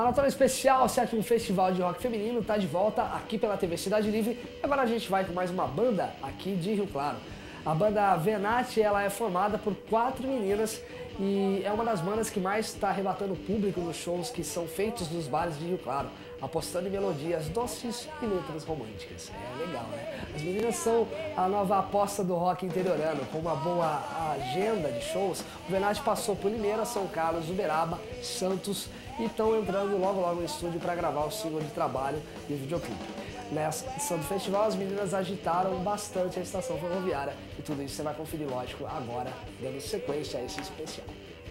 Maratona Especial, 7º Festival de Rock Feminino, está de volta aqui pela TV Cidade Livre. Agora a gente vai com mais uma banda aqui de Rio Claro. A banda Venate, ela é formada por 4 meninas e é uma das bandas que mais está arrebatando o público nos shows que são feitos nos bares de Rio Claro, apostando em melodias doces e letras românticas. É legal, né? As meninas são a nova aposta do rock interiorano, com uma boa agenda de shows. O Venate passou por Limeira, São Carlos, Uberaba, Santos e estão entrando logo no estúdio para gravar o single de trabalho e o videoclipe. Nessa edição do festival, as meninas agitaram bastante a estação ferroviária e tudo isso você vai conferir, lógico, agora, dando sequência a esse especial.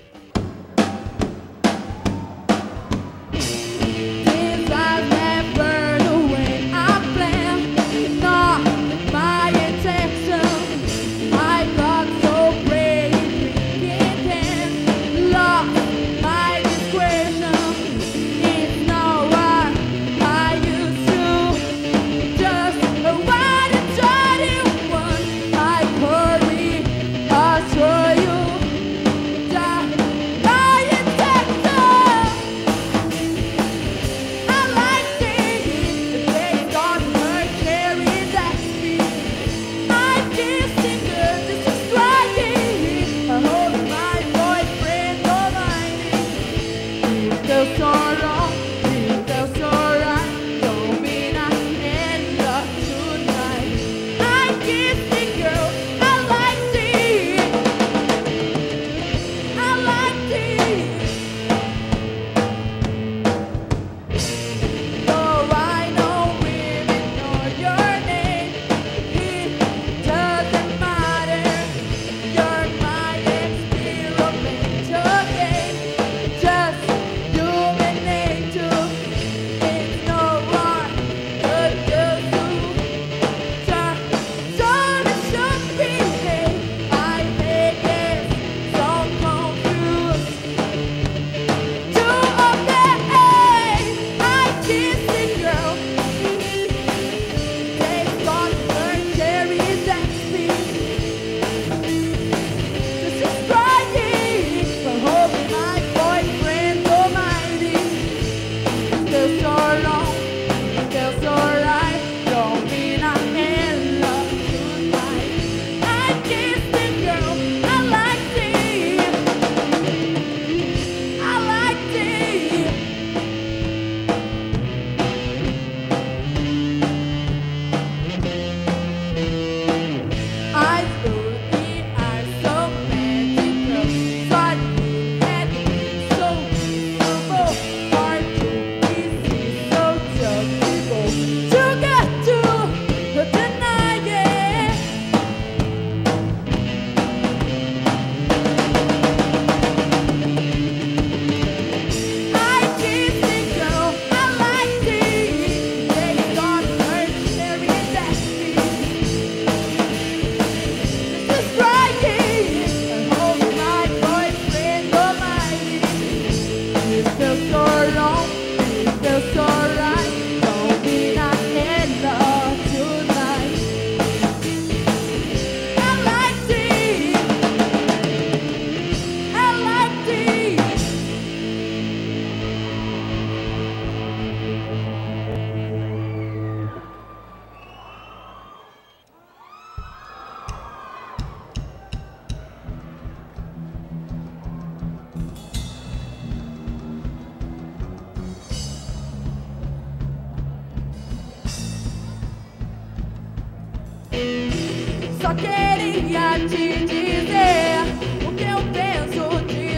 Só queria te dizer o que eu penso de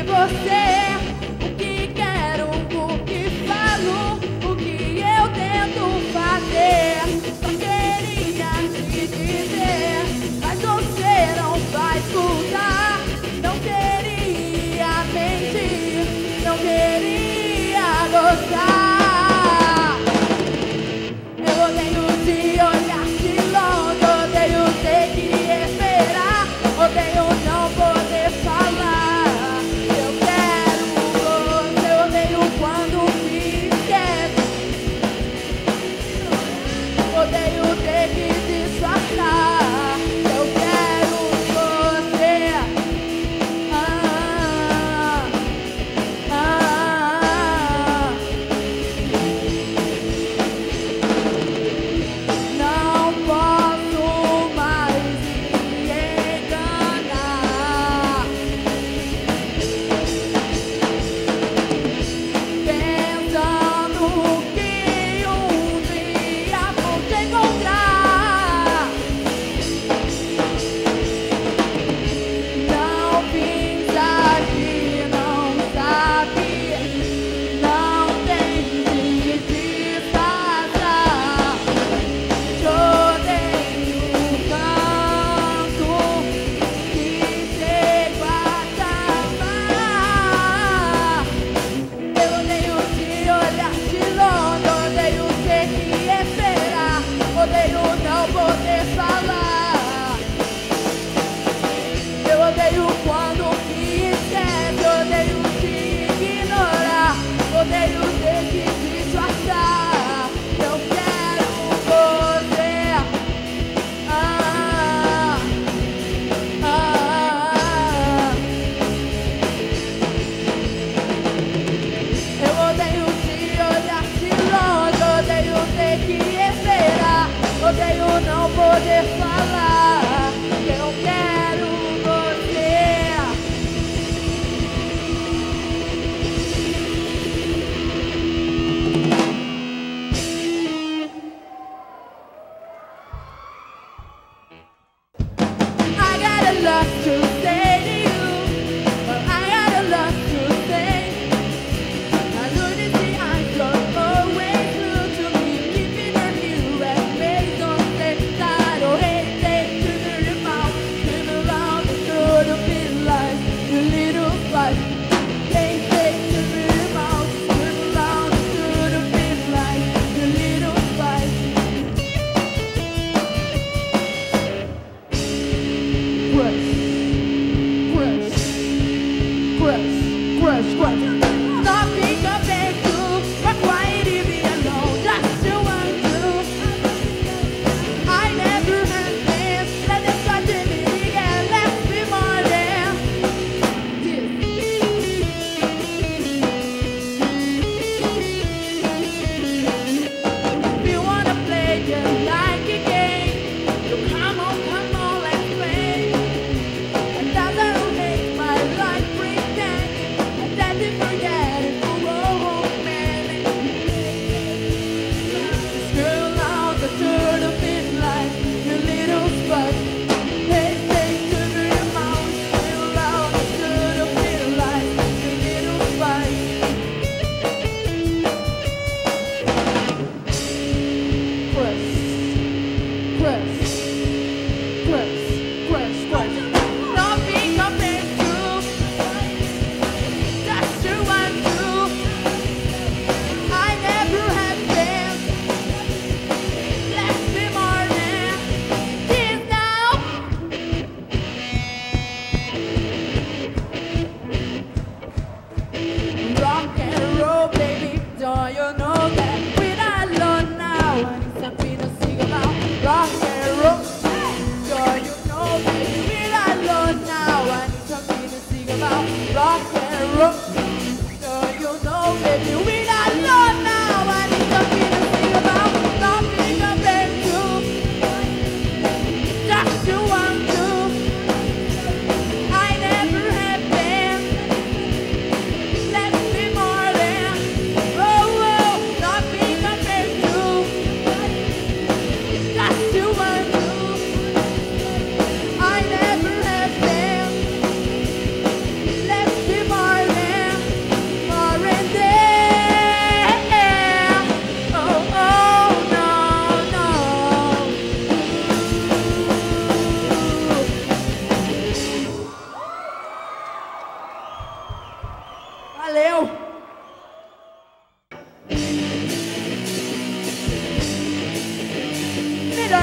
você, o que quero, o que falo, o que eu tento fazer. Só queria te dizer, mas você não vai escutar. Não queria mentir, não queria gostar. Eu odeio te olhar de longe, odeio ter que esperar, odeio não poder falar. Eu quero você, odeio quando me esquece, odeio ter que disfarçar. Eu quero você.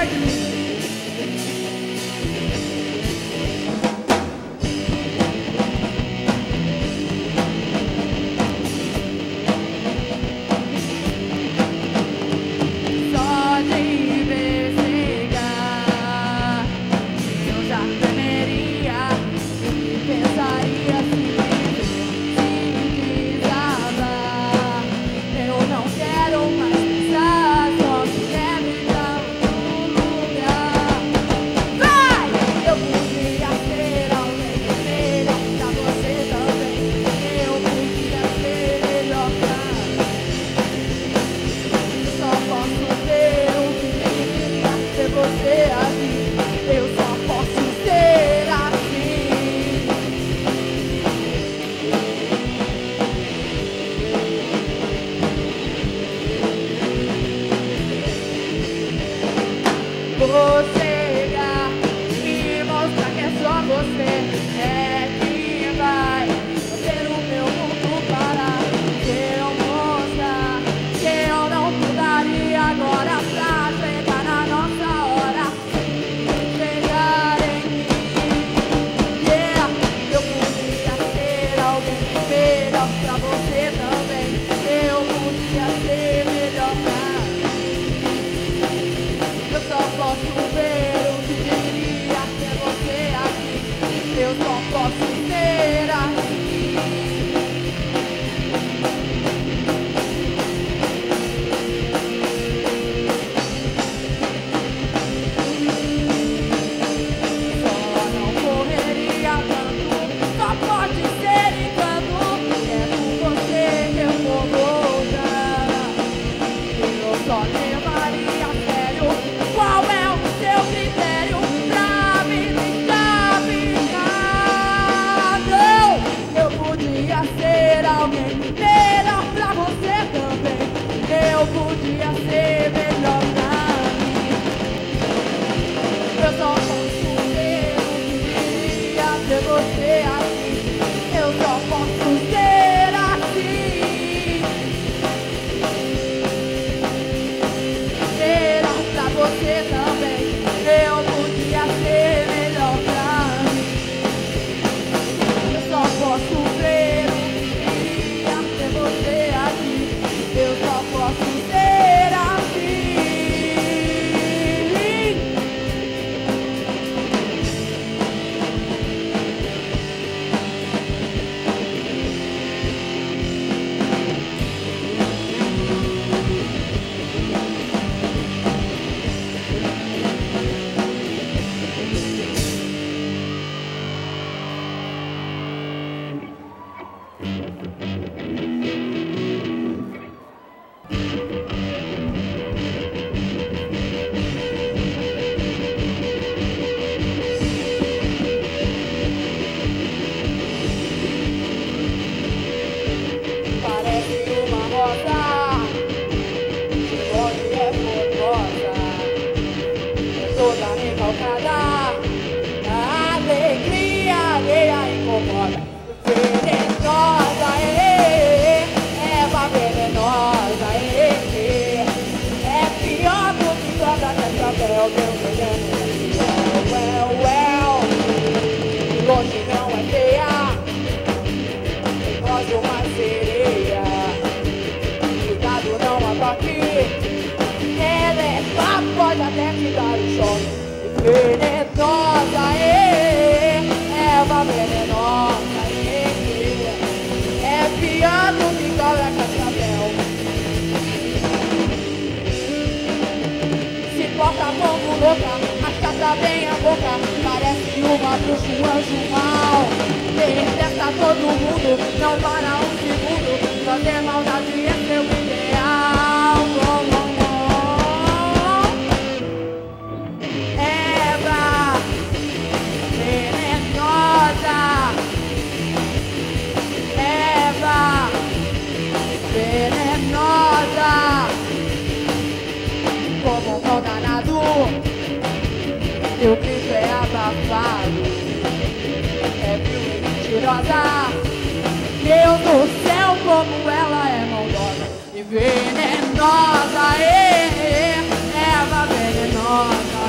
Venenosa, Eva venenosa.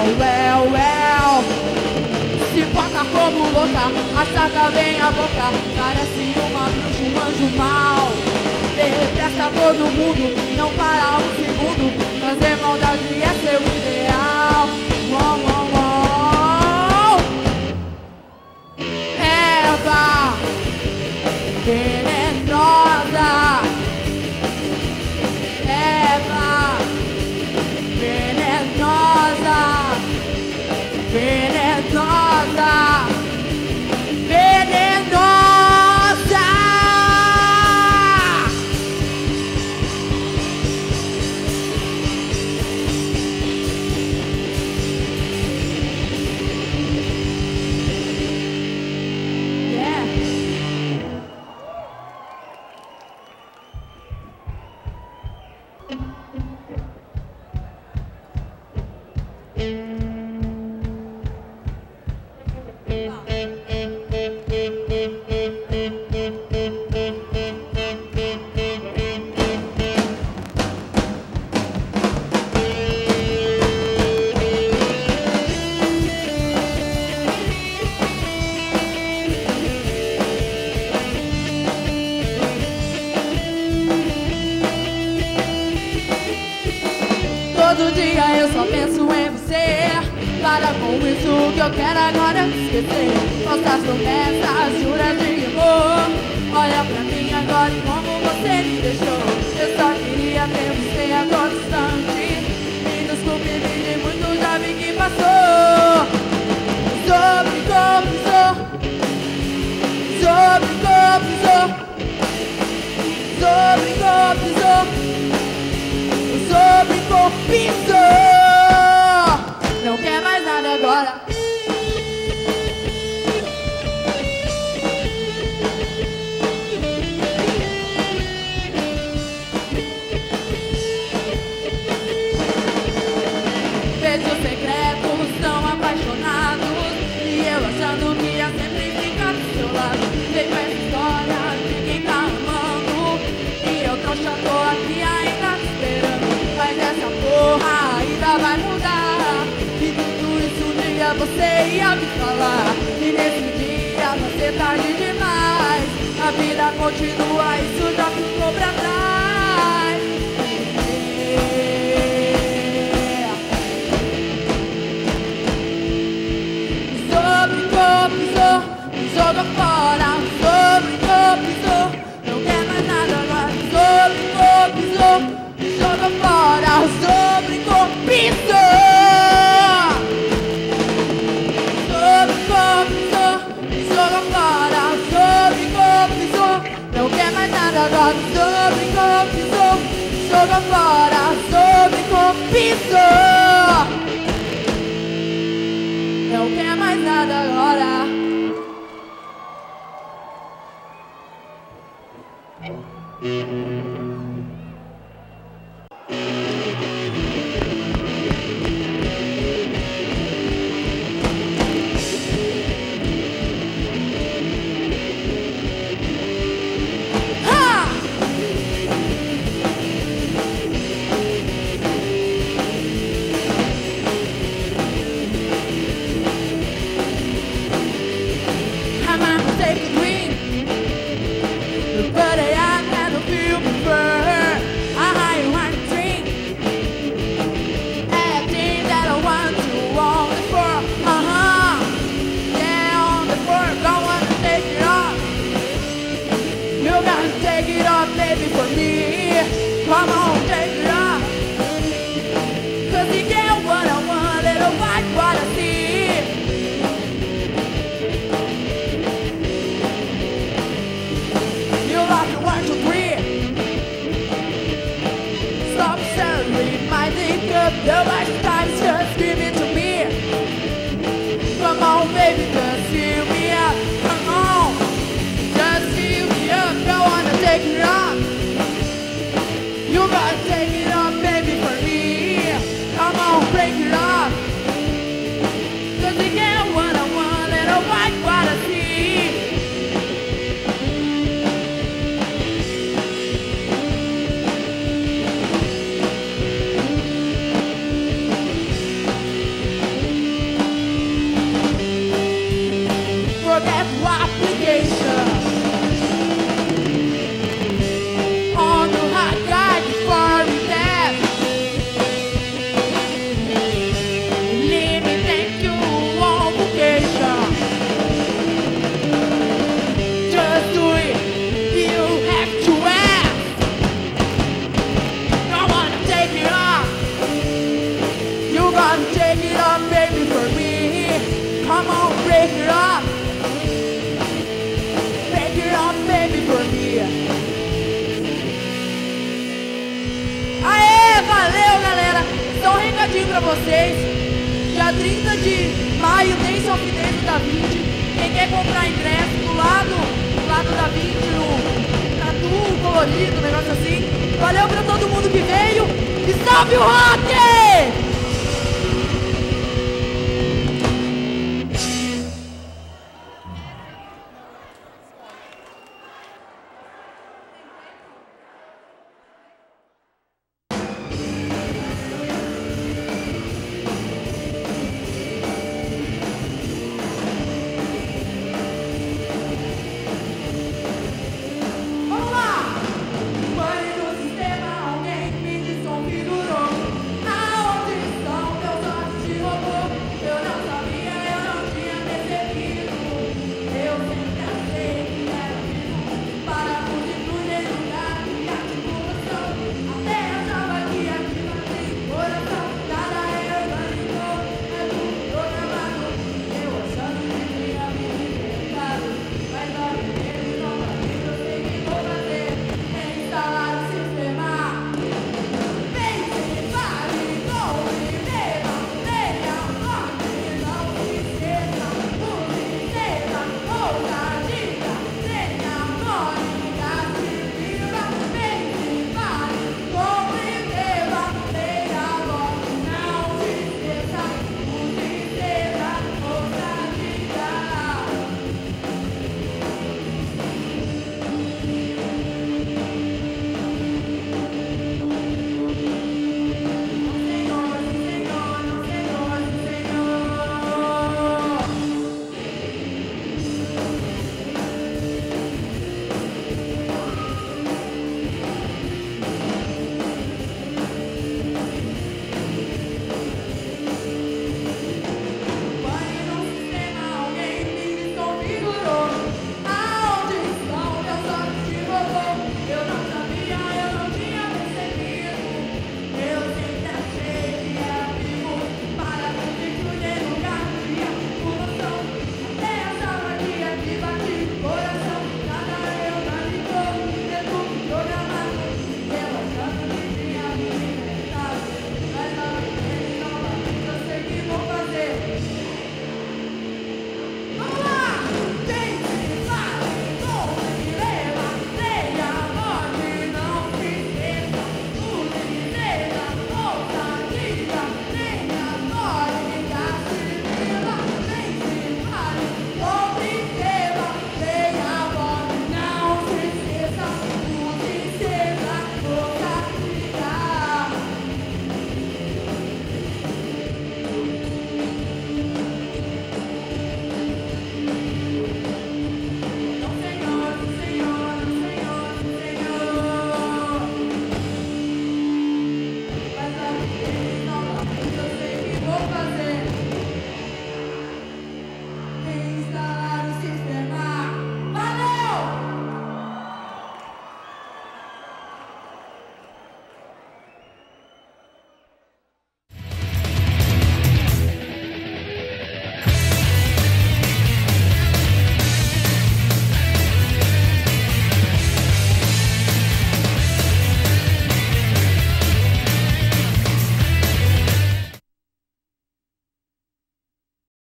Se bota como louca, a saca vem a boca. Parece uma bruxa, um anjo mal. Detesta todo mundo, não para um segundo. Fazer maldade é seu ideal. Eva venenosa. Eva venenosa. Venenosa. Venenosa. Todo dia eu só penso em você. Para com isso que eu quero agora me esquecer. Nossas promessas, juras de amor. Olha pra mim agora e como você me deixou. Eu só queria ter você a todo instante. Me desculpe, de muito já vi que passou. Sobre como sou. Sobre como sou. Sobre como sou. Sobre corpiço. Não quer mais nada agora. Beijos secretos, tão apaixonados. E eu achando que ia sempre ficar do seu lado. Veio essa história de quem tá amando. E eu trouxa, tô aqui ainda te esperando. Mas essa porra ainda vai mudar. E tudo isso um dia você ia me falar. E nesse dia vai ser tarde demais. A vida continua, isso já ficou pra trás. Sobre como sou, me joga fora. Sobre como sou, não quer mais nada agora. Sobre como sou, me joga fora. Sobre corpiço. Sobre corpiço, me joga fora. Sobre corpiço, não quer mais nada agora. Sobre corpiço, me joga fora. Sobre corpiço, não quer mais nada agora. Take a dream, but I had a few. forget the application. On the hot guy before we death. Let me thank you on vacation. Just do it, you have to ask. I wanna take it off. You gotta take it off, baby, for me. Come on, break it off. Break it off, baby, for me. Aê, valeu, galera. Só um recadinho pra vocês. Dia 30 de maio tem São Fidel da 20. Quem quer comprar ingresso do lado da 20, no tatu colorido, um negócio assim. Valeu pra todo mundo que veio. E salve o rock!